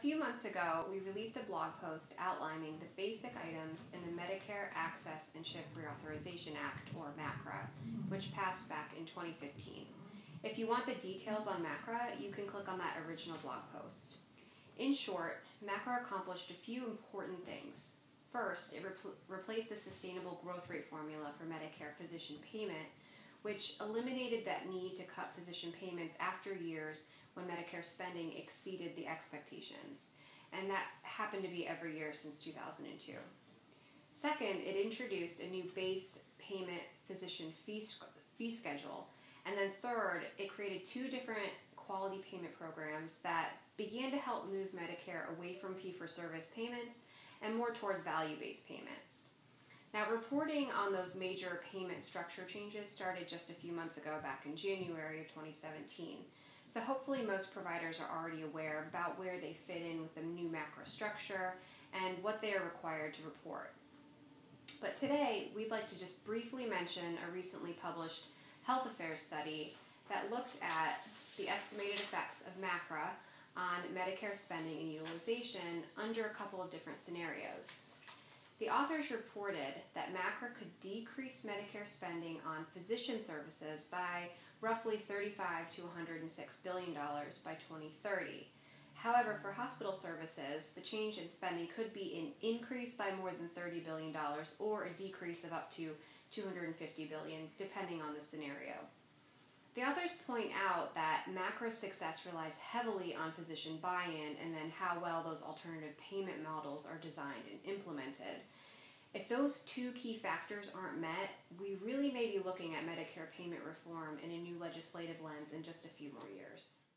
few months ago, we released a blog post outlining the basic items in the Medicare Access and Chip Reauthorization Act, or MACRA, which passed back in 2015. If you want the details on MACRA, you can click on that original blog post. In short, MACRA accomplished a few important things. First, it replaced the sustainable growth rate formula for Medicare physician payment, which eliminated that need to cut physician payments after years when Medicare spending exceeded the expectations, and that happened to be every year since 2002. Second, it introduced a new base payment physician fee schedule, and then third, it created two different quality payment programs that began to help move Medicare away from fee-for-service payments and more towards value-based payments. Now, reporting on those major payment structure changes started just a few months ago, back in January of 2017. So hopefully most providers are already aware about where they fit in with the new MACRA structure and what they are required to report. But today, we'd like to just briefly mention a recently published health affairs study that looked at the estimated effects of MACRA on Medicare spending and utilization under a couple of different scenarios. The authors reported that MACRA could decrease Medicare spending on physician services by roughly $35 to $106 billion by 2030. However, for hospital services, the change in spending could be an increase by more than $30 billion or a decrease of up to $250 billion, depending on the scenario. The authors point out that MACRA's success relies heavily on physician buy-in and then how well those alternative payment models are designed and implemented. If those two key factors aren't met, we really may be looking at Medicare payment reform in a new legislative lens in just a few more years.